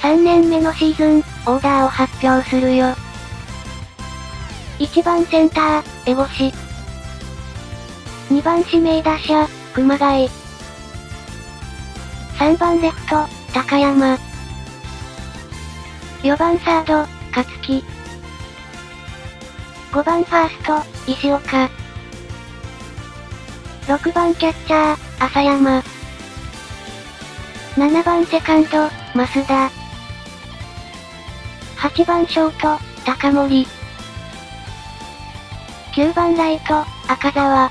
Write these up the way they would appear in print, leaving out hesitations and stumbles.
3年目のシーズン、オーダーを発表するよ。1番センター、江越。2番指名打者、熊谷。3番レフト、高山。4番サード、勝木。5番ファースト、石岡。6番キャッチャー、浅山。7番セカンド、増田。8番ショート、高森。9番ライト、赤澤。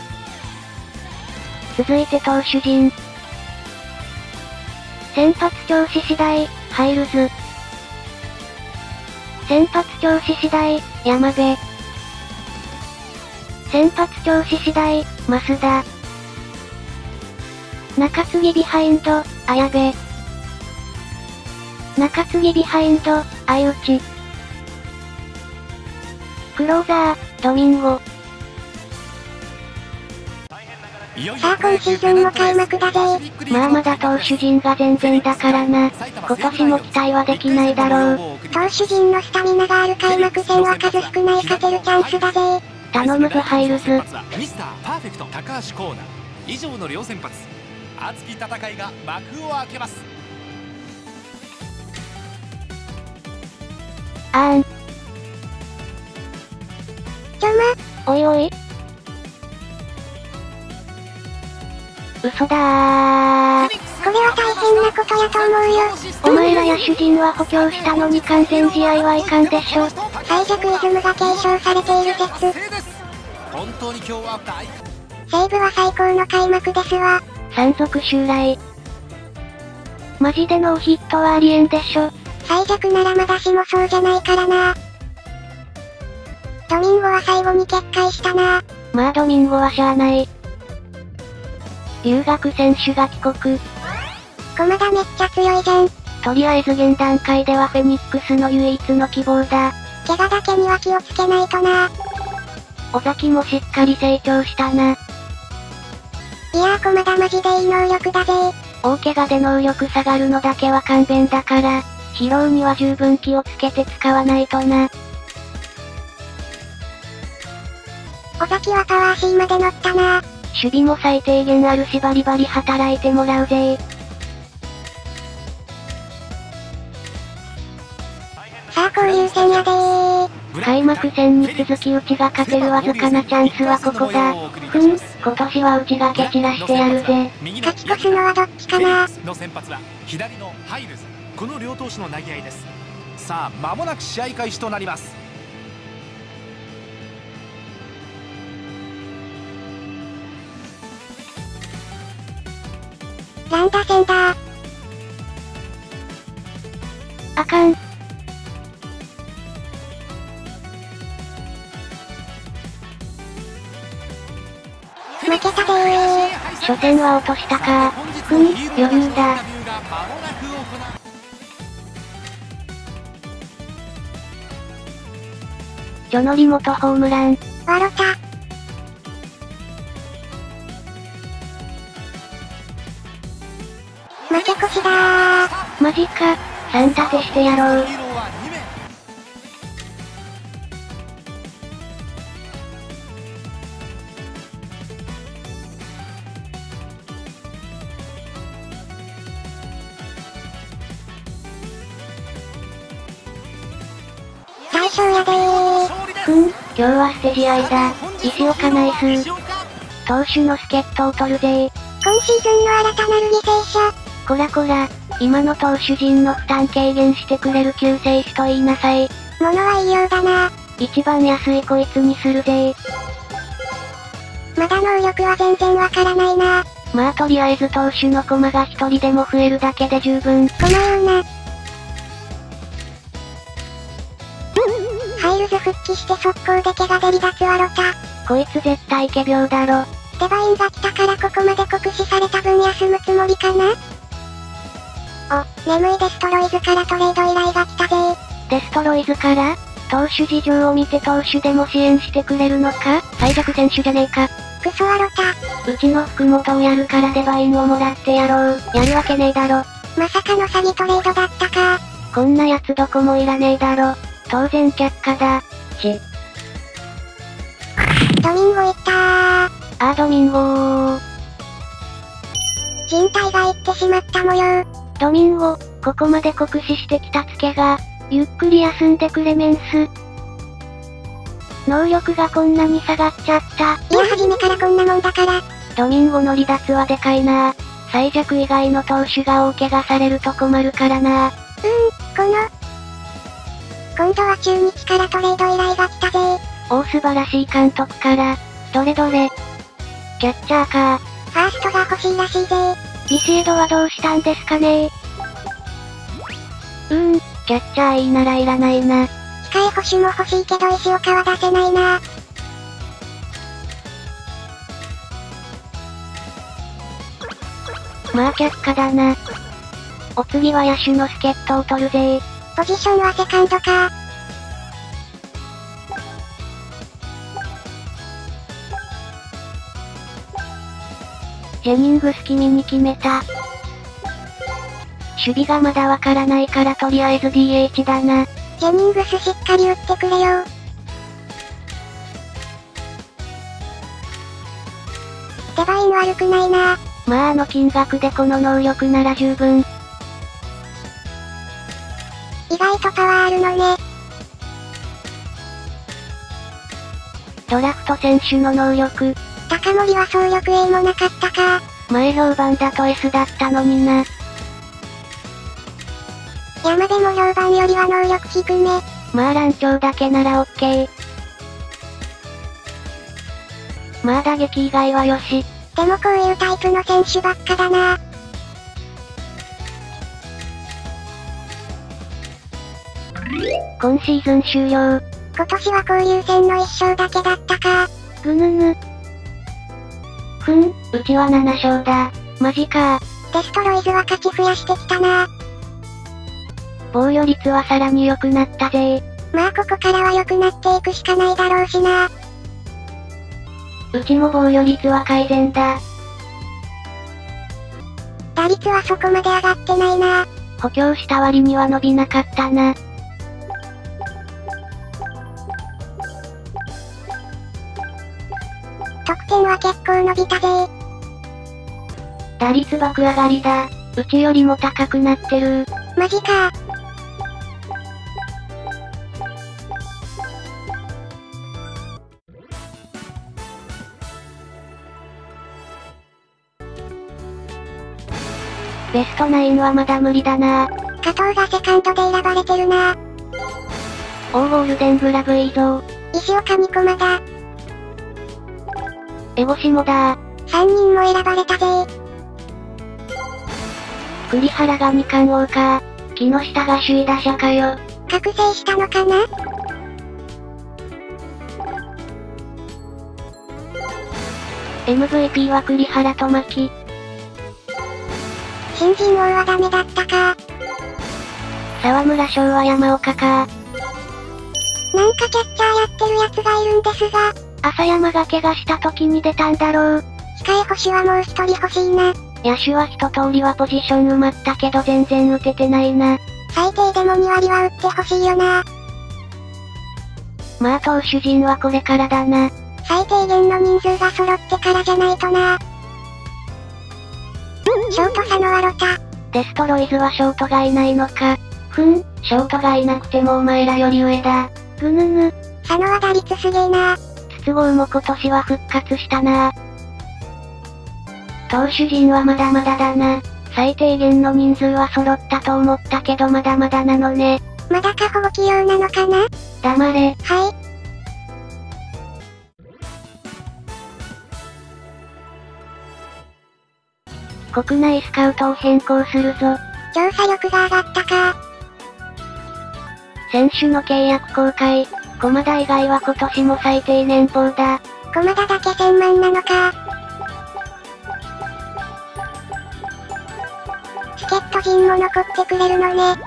続いて投手陣。先発調子次第、ハイルズ。先発調子次第、山部。先発調子次第、増田。中継ぎビハインド、綾部。中継ぎビハインド、相内。クローザー、ドミンゴ。 さあ今シーズンも開幕だぜ。 まあまだ投手陣が全然だからな。今年も期待はできないだろう。 投手陣のスタミナがある開幕戦は数少ない勝てるチャンスだぜ。 頼むぞハイルズ。 ミスターパーフェクト高橋光成以上の両先発、熱き戦いが幕を開けます。 おいおい。嘘だー。 これは大変なことやと思うよ。 お前ら野手陣は補強したのに完全試合はいかんでしょ。 最弱イズムが継承されている説。 本当に今日は大西武は最高の開幕ですわ。 山賊襲来。マジでノーヒットはありえんでしょ。 最弱ならまだしもそうじゃないからな。ドミンゴは最後に決壊したな。 まあドミンゴはしゃあない。留学選手が帰国。 駒田めっちゃ強いじゃん。 とりあえず現段階ではフェニックスの唯一の希望だ。 怪我だけには気をつけないとな。 尾崎もしっかり成長したな。 いやー駒田マジでいい能力だぜ。 大怪我で能力下がるのだけは勘弁だから、疲労には十分気をつけて使わないとな。 尾崎はパワー C まで乗ったな。 守備も最低限あるしバリバリ働いてもらうぜ。 さあ交流戦やでー。 開幕戦に続きうちが勝てるわずかなチャンスはここだ。今年はうちが蹴散らしてやるぜ。 勝ち越すのはどっちかな。 の先発は左のハイルズ。この両投手の投げ合いです。さあ間もなく試合開始となります。 乱打戦だ。 あかん。 負けたでー。 初戦は落としたか。余裕だ。ジョノリモトホームラン。 わろた。負け越しだー。 マジか。3立てしてやろう。 大勝やでー。 今日は捨て試合だ。石岡ナイス。投手の助っ人を取るぜ。 今シーズンの新たなる犠牲者。 こらこら、今の投手陣の負担軽減してくれる救世主と言いなさい。 物は言いようだな。 一番安いこいつにするぜ。 まだ能力は全然わからないな。 まあとりあえず投手の駒が一人でも増えるだけで十分。 このような。ハイルズ復帰して速攻で怪我で離脱わろた。 こいつ絶対仮病だろ。 デバインが来たからここまで酷使された分休むつもりかな。眠いデストロイズからトレード依頼が来たぜ。 デストロイズから投手事情を見て投手でも支援してくれるのか。最弱選手じゃねえか。 クソわろた。 うちの福本をやるからデバインをもらってやろう。やるわけねえだろ。 まさかの詐欺トレードだったか。 こんなやつどこもいらねえだろ。当然却下だ。 ドミンゴ行ったー。 ドミンゴー。 人体が行ってしまった模様。 ドミンゴ、ここまで酷使してきたツケが、ゆっくり休んでくれメンス。能力がこんなに下がっちゃった。 いや初めからこんなもんだから。 ドミンゴの離脱はでかいな。最弱以外の投手が大怪我されると困るからな。 今度は中日からトレード依頼が来たぜ。 素晴らしい監督から。どれどれ。キャッチャーか。 ファーストが欲しいらしいぜ。 ビシエドはどうしたんですかね。キャッチャーいいならいらないな。 控え捕手も欲しいけど石岡は出せないな。 まあ却下だな。お次は野手の助っ人を取るぜ。 ポジションはセカンドか。 ジェニングス気味に決めた。守備がまだわからないからとりあえず DH だな。 ジェニングスしっかり打ってくれよ。デバイン悪くないな。 まあ金額でこの能力なら十分。 意外とパワーあるのね。 ドラフト選手の能力。 高森は総力 A もなかったか。 前評判だと S だったのにな。 山でも評判よりは能力低め。 まあ乱調だけなら OK。まあ打撃以外はよし。 でもこういうタイプの選手ばっかだな。 今シーズン終了。 今年は交流戦の1勝だけだったか。 ぐぬぬ。うちは7勝だ。マジか。 デストロイズは勝ち増やしてきたな。 防御率はさらに良くなったぜ。 まあここからは良くなっていくしかないだろうしな。 うちも防御率は改善だ。 打率はそこまで上がってないな。 補強した割には伸びなかったな。 得点は結構伸びたぜ。 打率爆上がりだ。うちよりも高くなってる。 マジか。 ベスト9はまだ無理だな。 加藤がセカンドで選ばれてるな。 ゴールデングラブいいぞ。 石岡2駒だ。 エゴシもだ。 3人も選ばれたぜ。 栗原が2冠王か。木下が首位打者かよ。 覚醒したのかな。 MVP は栗原と牧。 新人王はダメだったか。 沢村賞は山岡か。 なんかキャッチャーやってるやつがいるんですが。 浅山が怪我した時に出たんだろう。 控え捕手はもう一人欲しいな。 野手は一通りはポジション埋まったけど全然打ててないな。 最低でも2割は打ってほしいよな。 まあ投手陣はこれからだな。 最低限の人数が揃ってからじゃないとな。ショート佐野はロタ。 デストロイズはショートがいないのか。ショートがいなくてもお前らより上だ。ぐぬぬ。 佐野は打率すげえな。 筒香も今年は復活したな。投手陣はまだまだだな。最低限の人数は揃ったと思ったけどまだまだなのね。 まだかほぼ起用なのかな。 黙れ。 はい。 国内スカウトを変更するぞ。 調査力が上がったか。 選手の契約更改。駒田以外は今年も最低年俸だ。 駒田だけ1000万なのか。チケット陣も残ってくれるのね。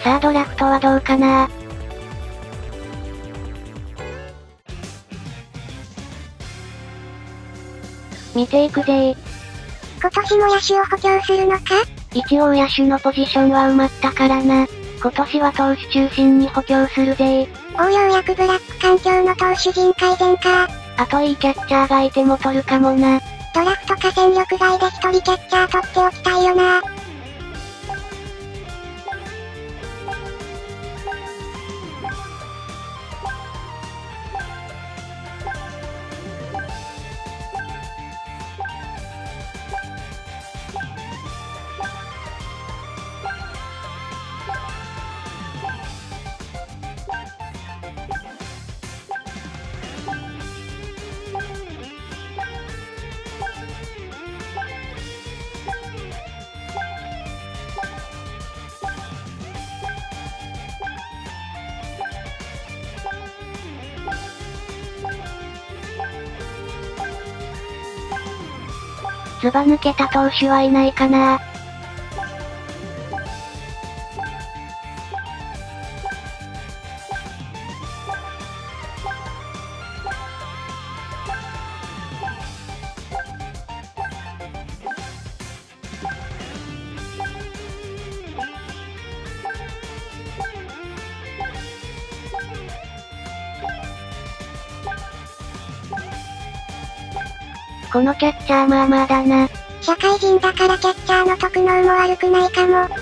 さあドラフトはどうかな。見ていくぜー。 今年も野手を補強するのか？ 一応野手のポジションは埋まったからな。今年は投手中心に補強するぜー。 ようやくブラック環境の投手陣改善か。 あといいキャッチャーがいても取るかもな。 ドラフトか戦力外で一人キャッチャー取っておきたいよな。 ずば抜けた投手はいないかな。このキャッチャーまあまあだな。 社会人だからキャッチャーの特能も悪くないかも。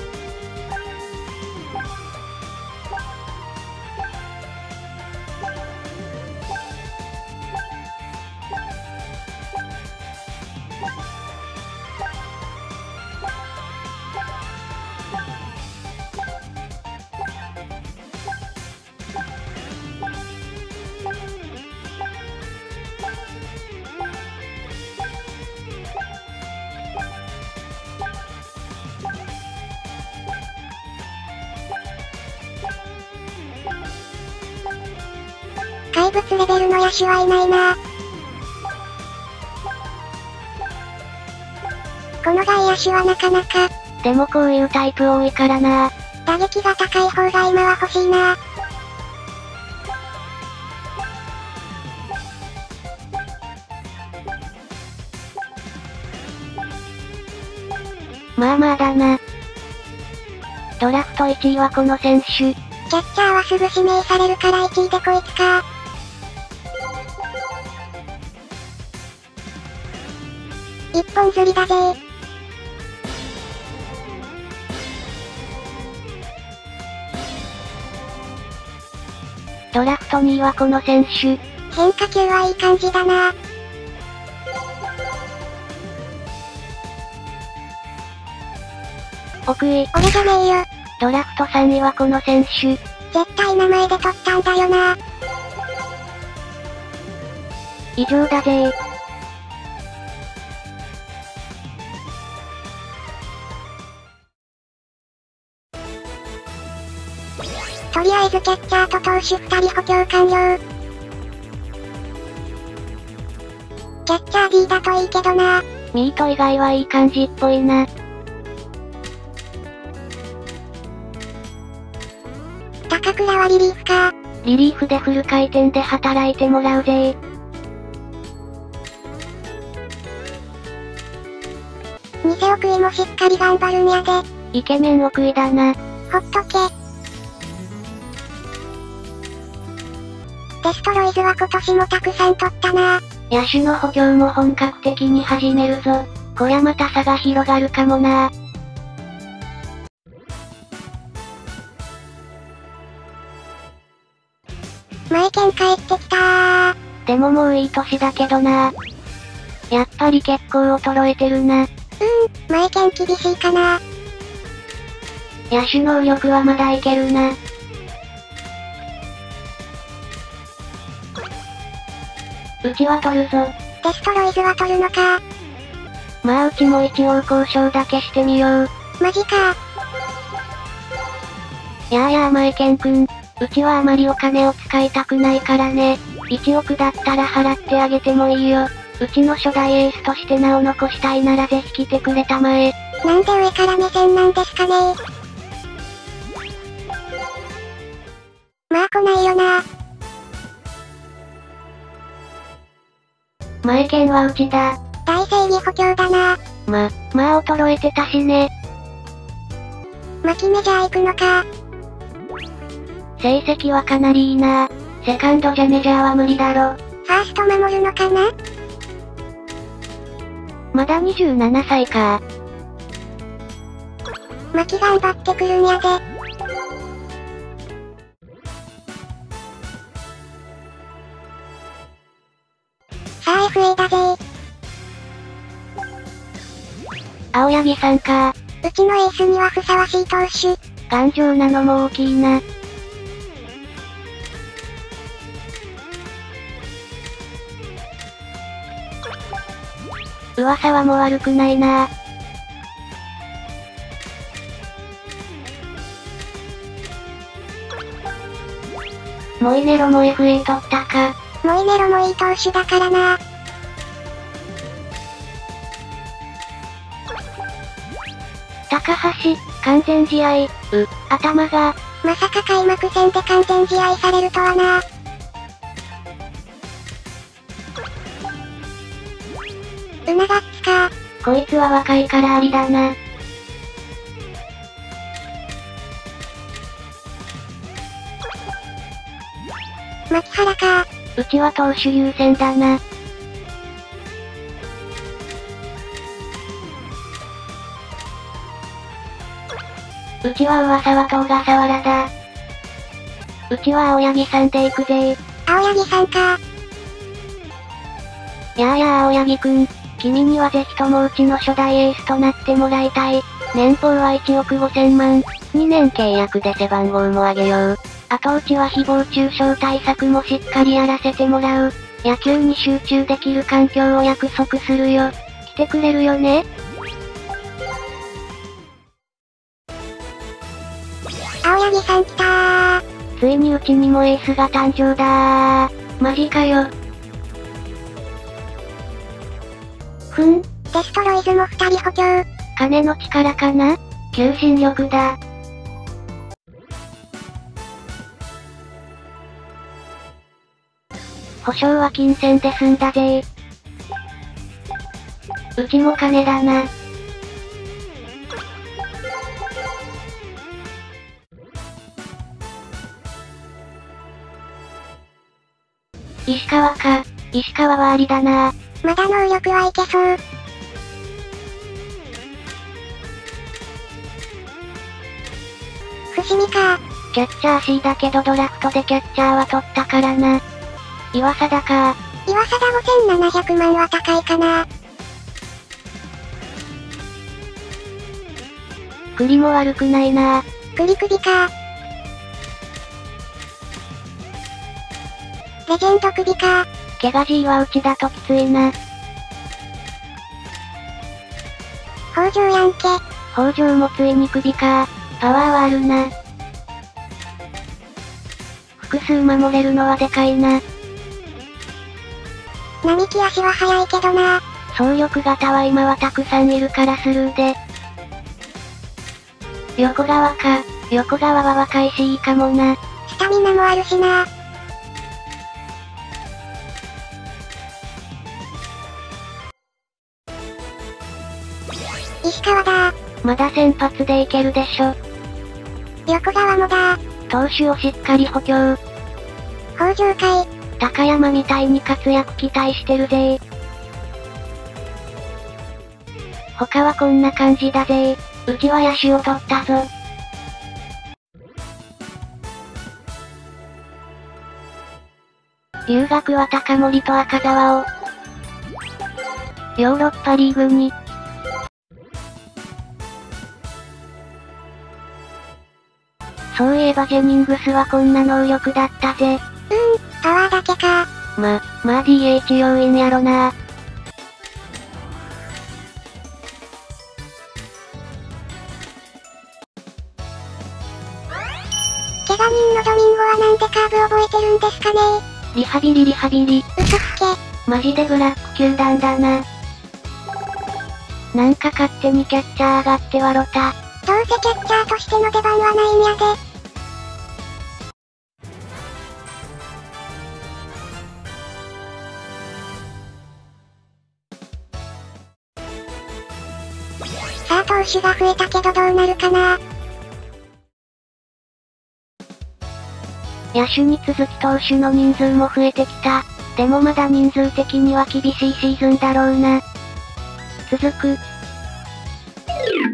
怪物レベルの野手はいないな。この外野手はなかなか。 でもこういうタイプ多いからな。 打撃が高い方が今は欲しいな。 まあまあだな。ドラフト1位はこの選手。 キャッチャーはすぐ指名されるから1位でこいつか。一本釣りだぜー。 ドラフト2位はこの選手。 変化球はいい感じだな。 奥井。 俺じゃねえよ。 ドラフト3位はこの選手。 絶対名前で取ったんだよな。 以上だぜー。 とりあえずキャッチャーと投手2人補強完了。キャッチャー D だといいけどな。 ミート以外はいい感じっぽいな。 高倉はリリーフか。 リリーフでフル回転で働いてもらうぜー。 偽奥井もしっかり頑張るんやで。 イケメン奥井だな。 ほっとけ。デストロイズは今年もたくさん取ったな。 野手の補強も本格的に始めるぞ。こりゃまた差が広がるかもな。 マイケン帰ってきたー。 でももういい年だけどな。やっぱり結構衰えてるな。 マイケン厳しいかな。 野手能力はまだいけるな。うちは取るぞ。 デストロイズは取るのか。 まあうちも一応交渉だけしてみよう。 マジか。 やーマイケンくん。うちはあまりお金を使いたくないからね。1億だったら払ってあげてもいいよ。うちの初代エースとして名を残したいならぜひ来てくれたまえ。 なんで上から目線なんですかね。 まあ来ないよな。 前剣はうちだ。 大正義補強だな。 まあ衰えてたしね。 巻きメジャー行くのか。 成績はかなりいいな。セカンドじゃメジャーは無理だろ。 ファースト守るのかな。 まだ27歳か。 巻き頑張ってくるんやで。さあ FA だぜ。 青柳さんか。 うちのエースにはふさわしい投手。 頑丈なのも大きいな。噂はも悪くないな。モイネロも FA 取ったか。 モイネロもいい投手だからな。 高橋、完全試合、頭が。 まさか開幕戦で完全試合されるとはな。うながっつか。 こいつは若いからありだな。 牧原か。 うちは投手優先だな。うちは噂はと小笠原だ。うちは青柳さんで行くぜ。 青柳さんか。 やあ青柳くん。君にはぜひともうちの初代エースとなってもらいたい。年俸は1億5000万。2年契約で背番号も上げよう。あとうちは誹謗中傷対策もしっかりやらせてもらう。野球に集中できる環境を約束するよ。来てくれるよね？ 青柳さん来たー。 ついにうちにもエースが誕生だー。マジかよ。 デストロイズも2人補強。 金の力かな？求心力だ。保証は金銭で済んだぜ。うちも金だな。石川か。石川はありだな。 まだ能力はいけそう。伏見か。 キャッチャー C だけどドラフトでキャッチャーは取ったからな。岩貞か。 岩貞5700万は高いかな。 栗も悪くないな。 栗首か。レジェンド首か。 ケガ G はうちだときついな。 北条やんけ。 北条もついに首か。パワーはあるな。複数守れるのはでかいな。 並木足は速いけどな。 総力型は今はたくさんいるからスルーで。横川か。横川は若いしいいかもな。 スタミナもあるしな。石川だ。 まだ先発でいけるでしょ。 横川もだ。 投手をしっかり補強。 北条かい。 高山みたいに活躍期待してるぜ。他はこんな感じだぜ。うちは野手を取ったぞ。留学は高森と赤澤を。ヨーロッパリーグに。そういえばジェニングスはこんな能力だったぜ。 パワーだけか。 まあ DH 要因やろな。 怪我人のドミンゴはなんでカーブ覚えてるんですかね。 リハビリ。 嘘つけ。 マジでブラック球団だな。なんか勝手にキャッチャー上がって笑った。 どうせキャッチャーとしての出番はないんやで。 さあ投手が増えたけどどうなるかな。 野手に続き投手の人数も増えてきた。でもまだ人数的には厳しいシーズンだろうな。続く。